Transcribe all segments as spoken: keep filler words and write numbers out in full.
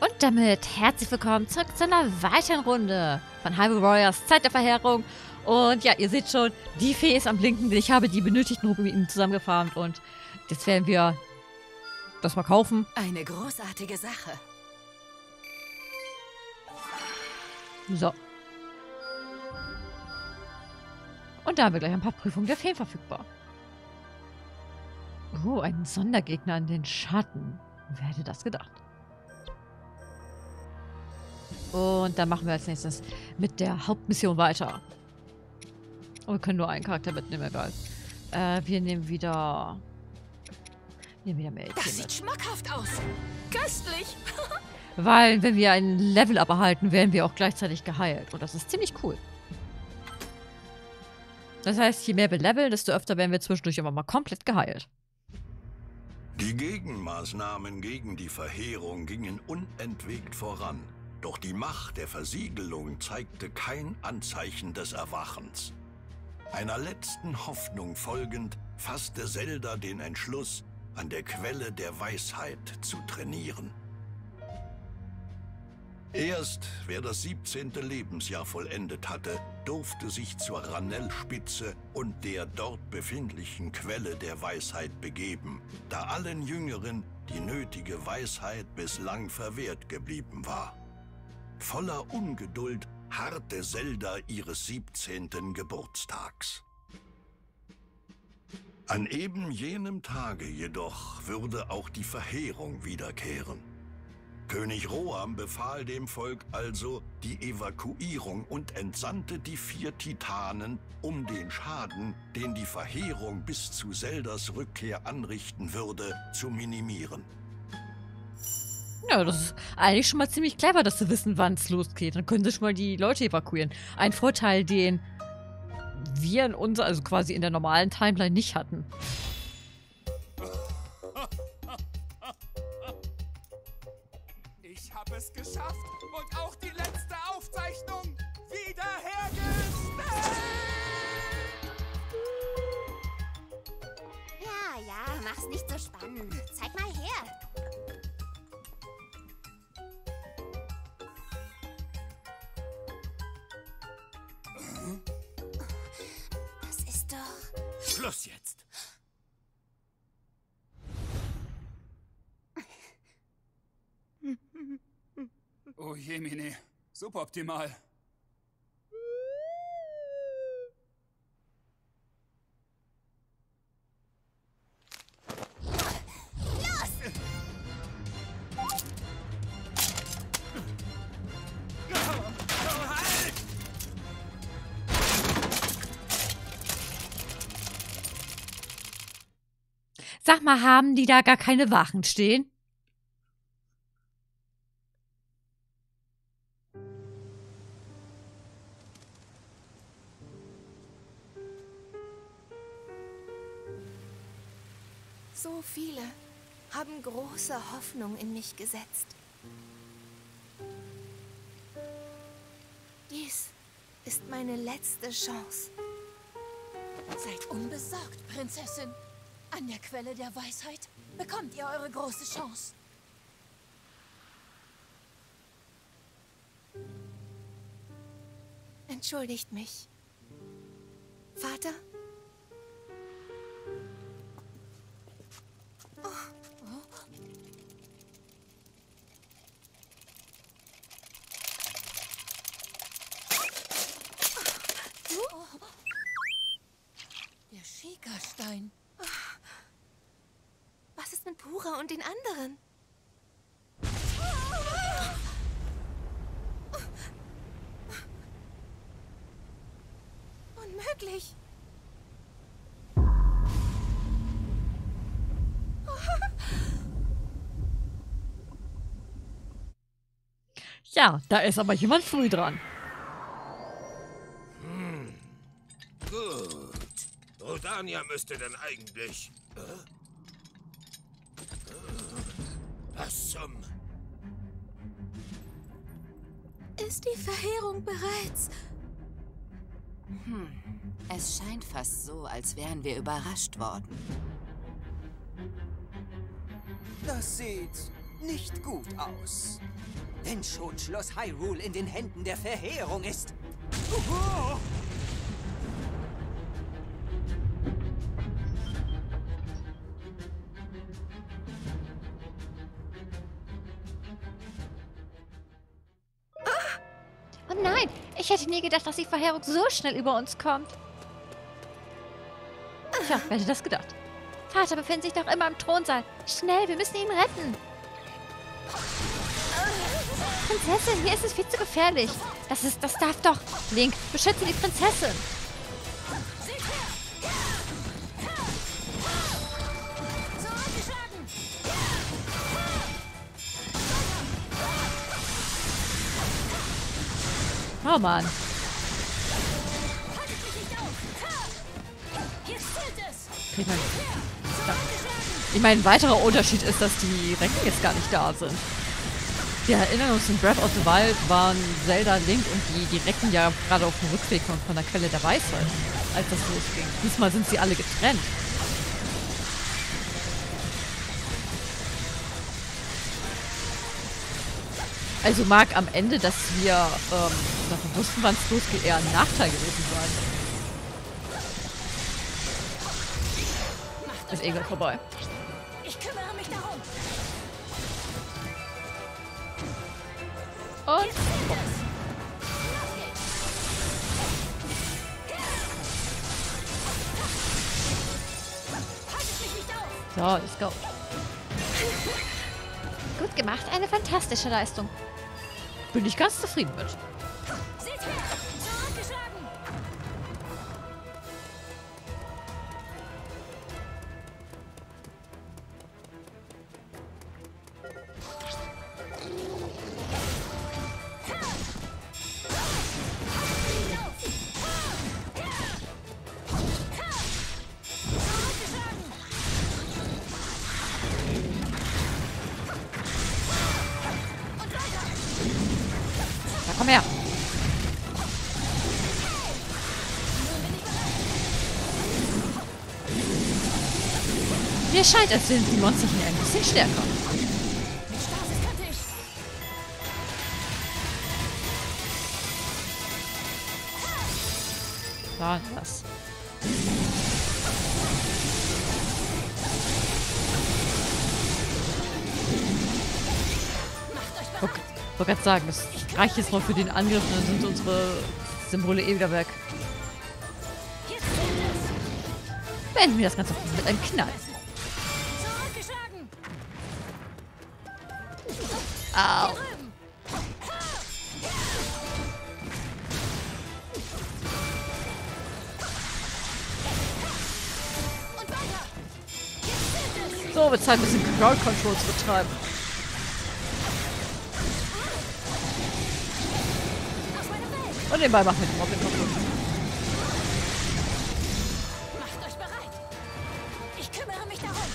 Und damit herzlich willkommen zurück zu einer weiteren Runde von Hyrule Warriors Zeit der Verheerung. Und ja, ihr seht schon, die Fee ist am Blinken. Ich habe die benötigten Rubinen zusammengefarmt und jetzt werden wir das mal kaufen. Eine großartige Sache. So. Und da haben wir gleich ein paar Prüfungen der Feen verfügbar. Oh, ein Sondergegner in den Schatten. Wer hätte das gedacht? Und dann machen wir als nächstes mit der Hauptmission weiter. Und wir können nur einen Charakter mitnehmen, egal. Äh, wir nehmen wieder... Wir nehmen wieder Mädchen Das sieht mit. schmackhaft aus. Köstlich. Weil, wenn wir ein Level-Up erhalten, werden wir auch gleichzeitig geheilt. Und das ist ziemlich cool. Das heißt, je mehr wir leveln, desto öfter werden wir zwischendurch aber mal komplett geheilt. Die Gegenmaßnahmen gegen die Verheerung gingen unentwegt voran. Doch die Macht der Versiegelung zeigte kein Anzeichen des Erwachens. Einer letzten Hoffnung folgend fasste Zelda den Entschluss, an der Quelle der Weisheit zu trainieren. Erst wer das siebzehnte Lebensjahr vollendet hatte, durfte sich zur Ranellspitze und der dort befindlichen Quelle der Weisheit begeben, da allen Jüngeren die nötige Weisheit bislang verwehrt geblieben war. Voller Ungeduld harrte Zelda ihres siebzehnten Geburtstags. An eben jenem Tage jedoch würde auch die Verheerung wiederkehren. König Roham befahl dem Volk also die Evakuierung und entsandte die vier Titanen, um den Schaden, den die Verheerung bis zu Zeldas Rückkehr anrichten würde, zu minimieren. Ja, das ist eigentlich schon mal ziemlich clever, dass sie wissen, wann es losgeht. Dann können sie schon mal die Leute evakuieren. Ein Vorteil, den wir in unserer, also quasi in der normalen Timeline nicht hatten. Ich habe es geschafft und auch die letzte Aufzeichnung wiederhergestellt! Ja, ja, mach's nicht so spannend. Zeig mal her. Das ist doch... Schluss jetzt! Oh Jemine, suboptimal. Sag mal, haben die da gar keine Wachen stehen? So viele haben große Hoffnung in mich gesetzt. Dies ist meine letzte Chance. Seid unbesorgt, Prinzessin. An der Quelle der Weisheit bekommt ihr eure große Chance. Entschuldigt mich. Vater? Der Schikastein. Was ist mit Pura und den anderen? Unmöglich. Ja, da ist aber jemand früh dran. Hm. Gut. Rodania müsste dann eigentlich... Äh? Was zum... Ist die Verheerung bereits? Hm. Es scheint fast so, als wären wir überrascht worden. Das sieht nicht gut aus. Wenn schon Schloss Hyrule in den Händen der Verheerung ist. Uhu. Oh nein, ich hätte nie gedacht, dass die Verheerung so schnell über uns kommt. Tja, wer hätte das gedacht? Vater befindet sich doch immer im Thronsaal. Schnell, wir müssen ihn retten. Prinzessin, hier ist es viel zu gefährlich. Das ist, das darf doch. Link, beschütze die Prinzessin. Oh Mann. Ich meine, ich mein, ein weiterer Unterschied ist, dass die Recken jetzt gar nicht da sind. Wir erinnern uns, in Breath of the Wild waren Zelda, Link und die, die Recken ja gerade auf dem Rückweg von, von der Quelle der Weisheit, als das losging. Diesmal sind sie alle getrennt. Also mag am Ende, dass wir ähm, davon wussten, wann es losgeht, eher ein Nachteil gewesen sein. Ist eh gleich vorbei. Ich kümmere mich darum. Und? So, let's go. Gut gemacht, eine fantastische Leistung. Bin ich ganz zufrieden mit. Seht her! Zurückgeschlagen! Na, komm her. Mir scheint, als sind die Monster hier ein bisschen stärker. War das. Ich wollte gerade sagen, das reicht jetzt noch für den Angriff und dann sind unsere Symbole eh wieder weg. Beenden wir das Ganze mit einem Knall. Au. So, wird Zeit, ein bisschen Crowd Control zu betreiben. Und nebenbei machen wir den Mobbing kaputt. Macht euch bereit. Ich kümmere mich darum.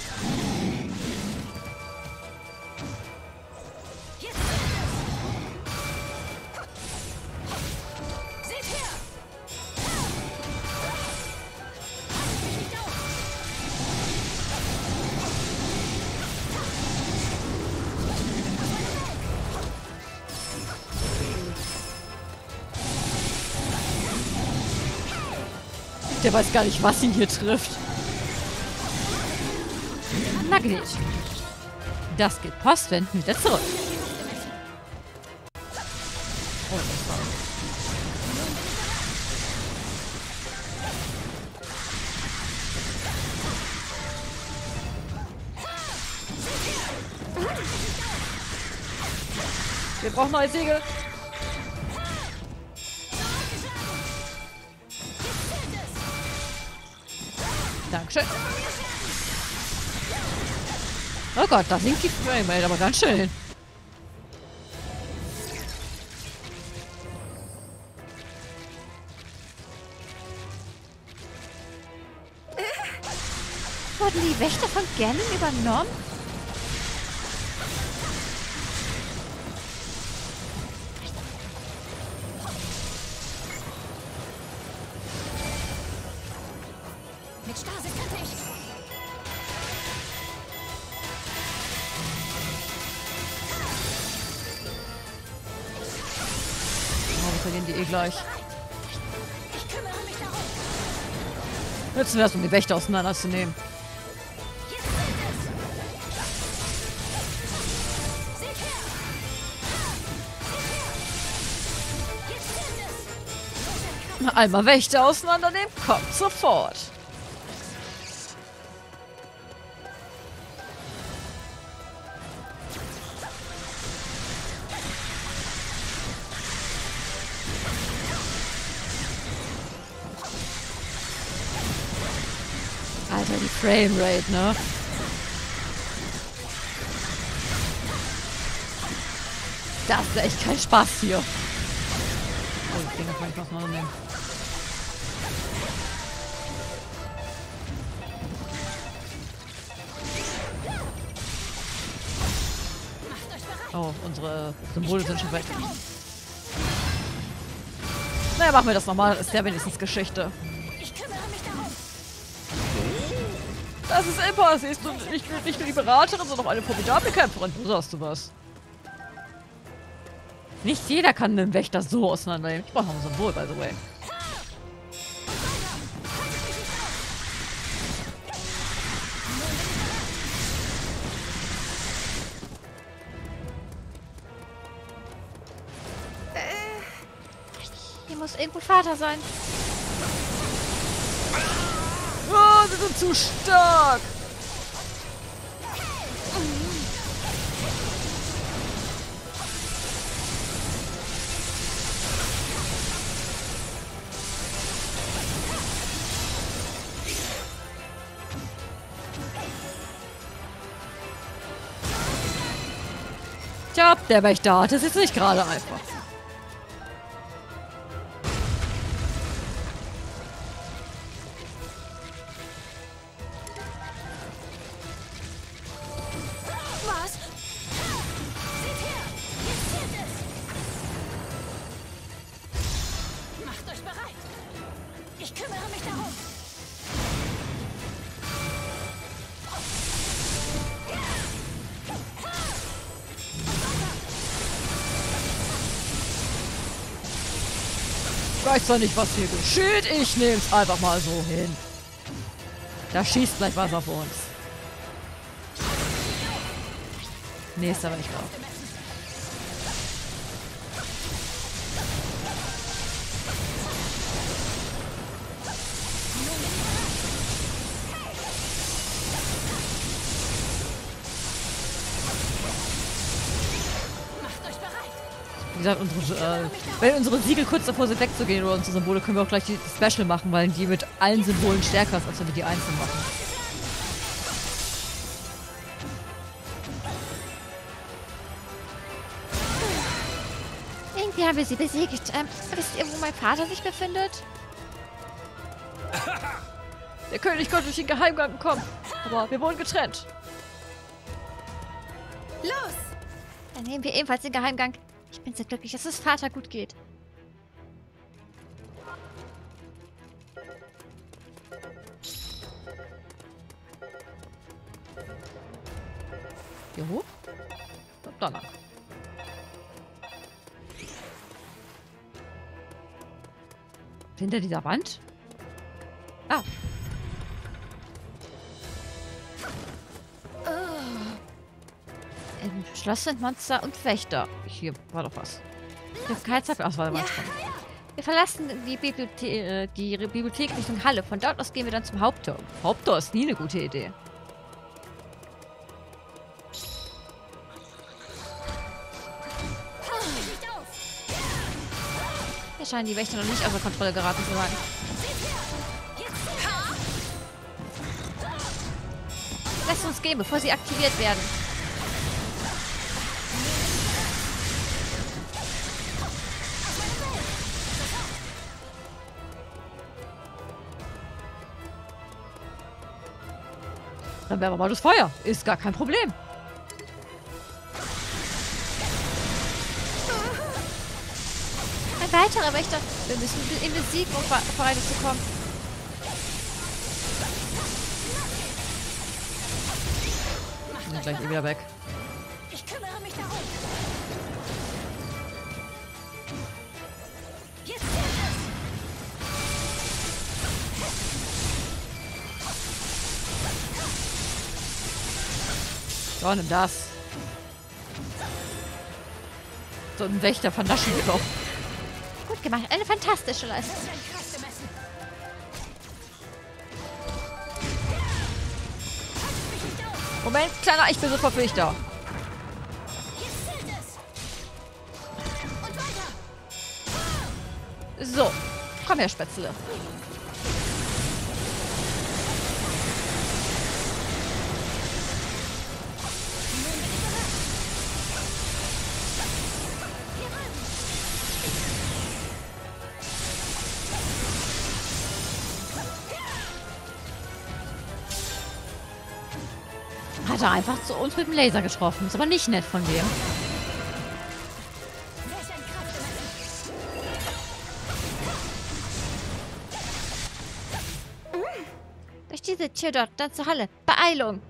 Jetzt seht her! Haltet mich nicht auf! Der weiß gar nicht, was ihn hier trifft. Na geht. Das geht postwendend wieder zurück. Oh, das war... Wir brauchen neue Segel. Dankeschön. Oh Gott, da sinkt die Framerate aber ganz schön. Wurden die Wächter von Ganon übernommen? Mit Stasis könnte ich. verlieren die eh gleich. Ich kümmere mich darum. Nützen wir es, um die Wächter auseinanderzunehmen. Jetzt sind es. Seht her. Seht her. Jetzt sind es. Na, einmal Wächter auseinandernehmen, kommt sofort. Alter, die Framerate, ne? Das ist echt kein Spaß hier. Oh, die Dinger kann ich noch mal nehmen. Oh, unsere Symbole sind schon weg. Naja, machen wir das nochmal. Ist ja wenigstens Geschichte. Ich kümmere mich darum. Das ist Impa. Sie ist nun nicht, nicht nur die Beraterin, sondern auch eine formidable Kämpferin. Du sagst du was. Nicht jeder kann einen Wächter so auseinandernehmen. Ich brauche noch ein Symbol, by the way. Hier muss irgendwo Vater sein. Oh, sie sind zu stark. Tja, der Wächter hat es jetzt nicht gerade einfach. Was? Seht her. Jetzt sind es. Macht euch bereit. Ich kümmere mich darum. Ich weiß zwar nicht, was hier geschieht. Ich nehme es einfach mal so hin. Da schießt gleich was auf uns. Nächster Wächter. Macht euch bereit. Wie gesagt, unsere, äh, wenn unsere Siegel kurz davor sind wegzugehen oder unsere Symbole, können wir auch gleich die Special machen, weil die mit allen Symbolen stärker ist, als wenn wir die einzeln machen. Irgendwie haben wir sie besiegt. Ähm, wisst ihr, wo mein Vater sich befindet? Der König konnte durch den Geheimgang kommen, aber wir wurden getrennt. Los! Dann nehmen wir ebenfalls den Geheimgang. Ich bin sehr glücklich, dass es Vater gut geht. Hier hoch? Da lang. Hinter dieser Wand? Ah. Im Schloss sind Monster und Wächter. Hier war doch was. Ich habe keine Zeit mehr. Ach, warte mal. Wir verlassen die Bibliothe die Bibliothek Richtung Halle. Von dort aus gehen wir dann zum Haupttor. Haupttor ist nie eine gute Idee. Hier scheinen die Wächter noch nicht außer Kontrolle geraten zu sein. Lasst uns gehen, bevor sie aktiviert werden. Dann wäre mal das Feuer. Ist gar kein Problem. Ein weiterer Wächter. Wir müssen ihn besiegen, um vorbereitet zu kommen. Wir sind gleich eh wieder weg. Ich kümmere mich darum. So, nimm das. So ein Wächter von Naschen doch. Gut gemacht. Eine fantastische Leistung. Moment, Kleiner, ich bin sofort für dich da. So, komm her, Spätzle. Hat er einfach zu uns mit dem Laser getroffen. Ist aber nicht nett von dem. Durch diese Tür dort, dann zur Halle. Beeilung!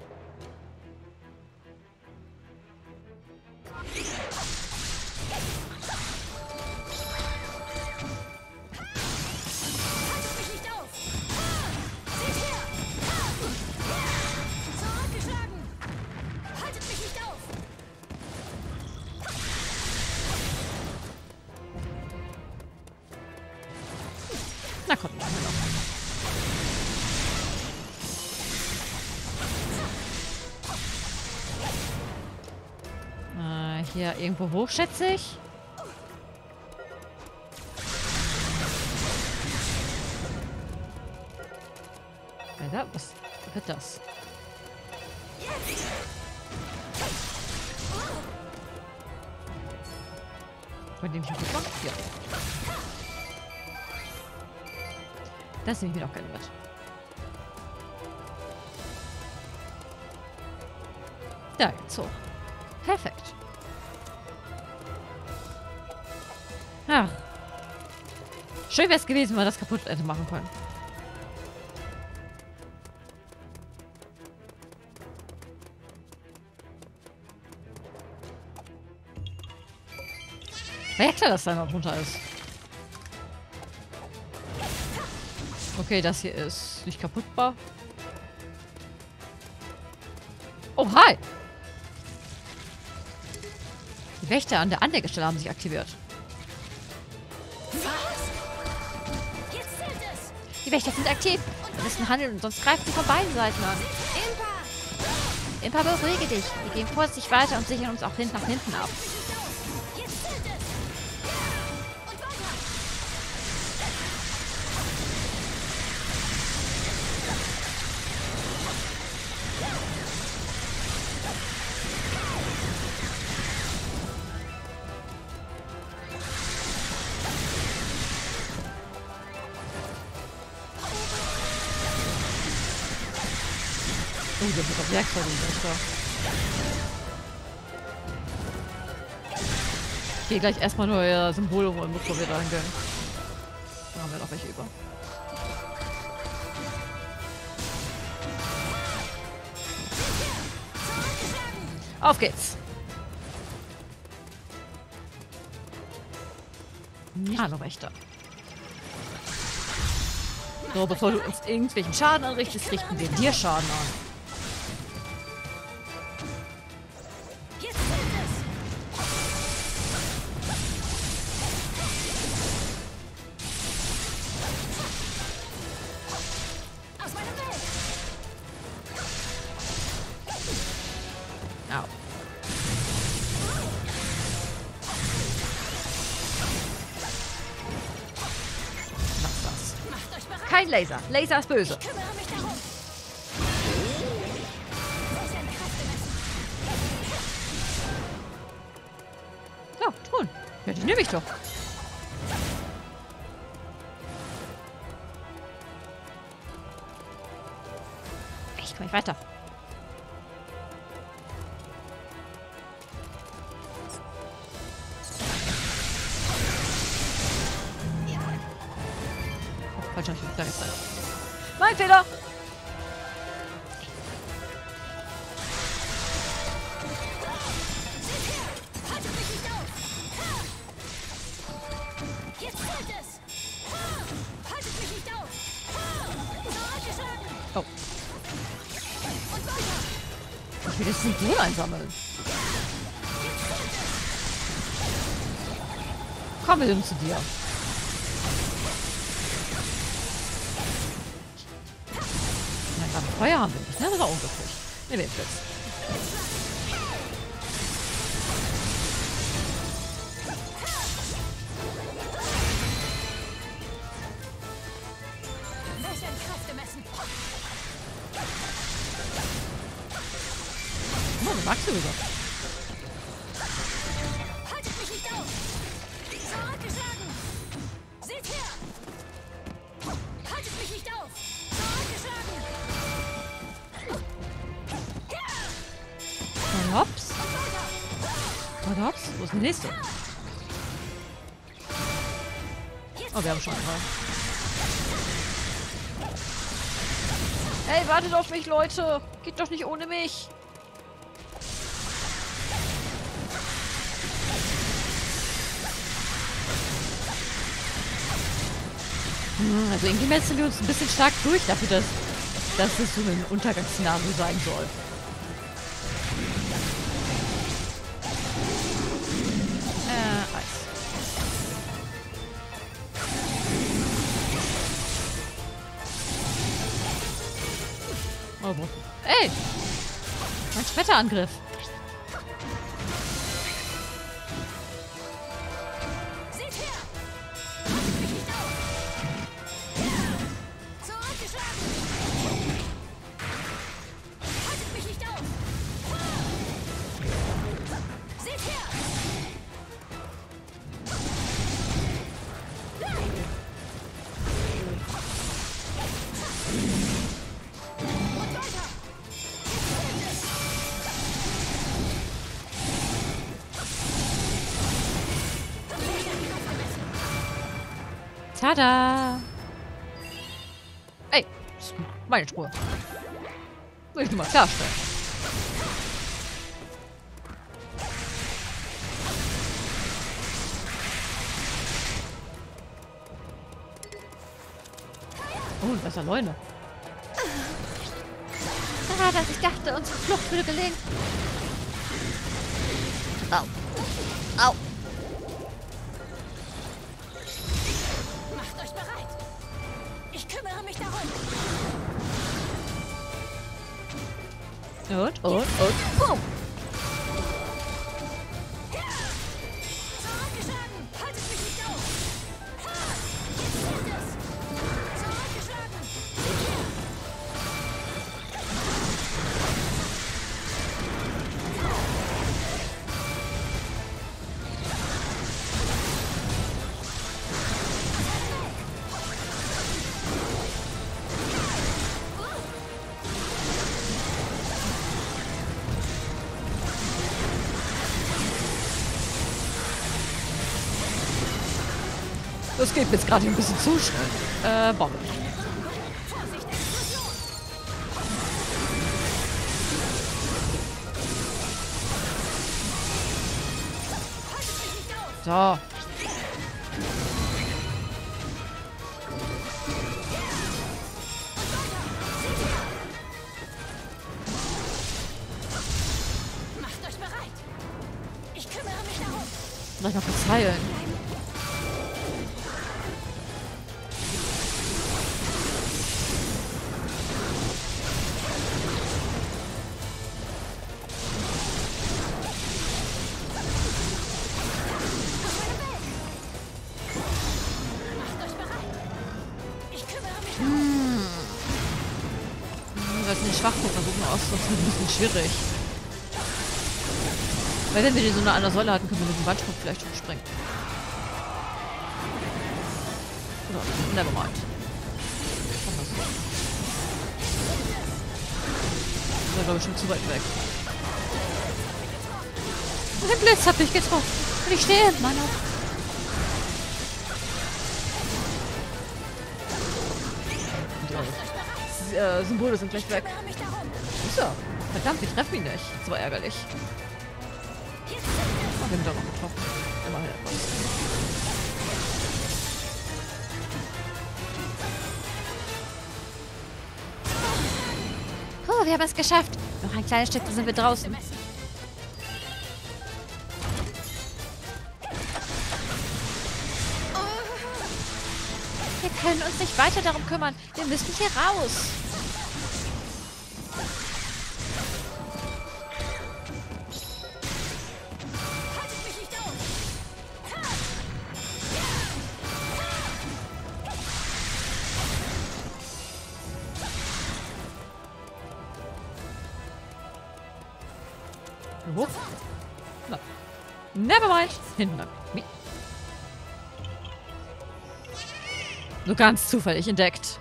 Na komm, machen wir noch. Äh, hier irgendwo hoch, schätze ich. Alter, was wird das? Bei dem ich nicht gemacht? Ja. Das nehme ich mir doch gerne mit. Da geht's hoch. Perfekt. Ach. Schön wäre es gewesen, wenn wir das kaputt hätte machen können. War ja klar, dass da noch runter ist. Okay, das hier ist nicht kaputtbar. Oh, hi! Die Wächter an der Anlegestelle haben sich aktiviert. Die Wächter sind aktiv. Wir müssen handeln, sonst greifen sie von beiden Seiten an. Impa, beruhige dich. Wir gehen vorsichtig weiter und sichern uns auch hinten nach hinten ab. Oh, der wird doch Werkzeug und Wächter. Ich gehe gleich erstmal nur ihr Symbol holen, bevor wir da hingehen. Da haben wir noch welche über. Auf geht's! Ja, noch Wächter. So, bevor du uns irgendwelchen Schaden anrichtest, richten wir dir Schaden an. Au. Lass das. Kein Laser. Laser ist böse. Ja, tun. Ja, die nehme ich doch. Ich komme nicht weiter. Falscher Typ, da ist er. Mein Fehler! Oh. Ich will das Symbol einsammeln. Komm, wir sind zu dir. Nein, gerade Feuer haben wir nicht, ne? Das ist auch unglücklich. Nehmen wir den Blitz. Oh, du magst du wieder. Haltet mich nicht auf! Zurückgeschlagen! Seht her! Haltet mich nicht auf! Zurückgeschlagen! Und hops. Und hops. Wo ist der nächste? Oh, wir haben schon einen. Hey, wartet auf mich, Leute! Geht doch nicht ohne mich! Hm, also irgendwie messen wir uns ein bisschen stark durch dafür, dass, dass es so ein Untergangsszenario sein soll. Äh, Eis. Oh, wo? Ey! Mein Schmetterangriff. Seht her! Haltet mich nicht auf! Zurückgeschlagen! Haltet mich nicht auf! Seht her! Und weiter! Tada! Ey, das ist meine Spur. Will ich nur mal klarstellen. Oh, ein besser Leune. Ah, dass ich dachte, unsere Flucht würde gelingen. Au. Au. Macht euch bereit! Ich kümmere mich darum! Und, und, und, boom. Zurückgeschlagen! Haltet mich nicht auf! Ha! Jetzt zählt es! Zurückgeschlagen! Seht her! Das geht mir jetzt gerade ein bisschen zu schnell. Äh, Bombe. Vorsicht, Explosion! Haltet mich nicht auf! So. Macht euch bereit! Ich kümmere mich darum! Soll ich noch kurz heilen? Macht euch bereit! Ich kümmere mich darum! Wir sollten den Schwachpunkt versuchen auszunutzen. Das ist ein bisschen schwierig. Weil wenn wir den so nah an der Säule hatten, können wir mit dem Wandsprung vielleicht schon springen. Oder, nevermind. Machen wir so. Das war, glaube ich, schon zu weit weg. Der Blitz hat mich getroffen. Und ich stehe immer noch. Die äh, Symbole sind gleich weg. Kümmere mich darum! So. Verdammt, wir treffen ihn nicht. Das war ärgerlich. Jetzt zählt es! Oh, wir haben ihn doch noch getroffen. Immerhin etwas. Oh, wir haben es geschafft. Noch ein kleines Stück, da sind wir draußen. Wir können uns nicht weiter darum kümmern. Wir müssen hier raus. Wo? Na. Never mind. Hinten lang. Wie? Nur ganz zufällig entdeckt.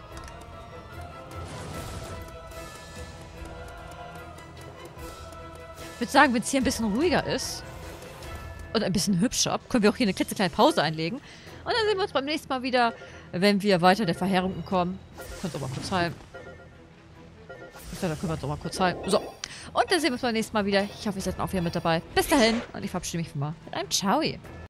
Ich würde sagen, wenn es hier ein bisschen ruhiger ist und ein bisschen hübscher, können wir auch hier eine klitzekleine Pause einlegen. Und dann sehen wir uns beim nächsten Mal wieder, wenn wir weiter der Verheerung kommen. Könnt ihr auch mal kurz halten. Ich glaube, da können wir uns auch mal kurz halten. So. Und dann sehen wir uns beim nächsten Mal wieder. Ich hoffe, ihr seid auch wieder mit dabei. Bis dahin. Und ich verabschiede mich mal mit einem Ciao.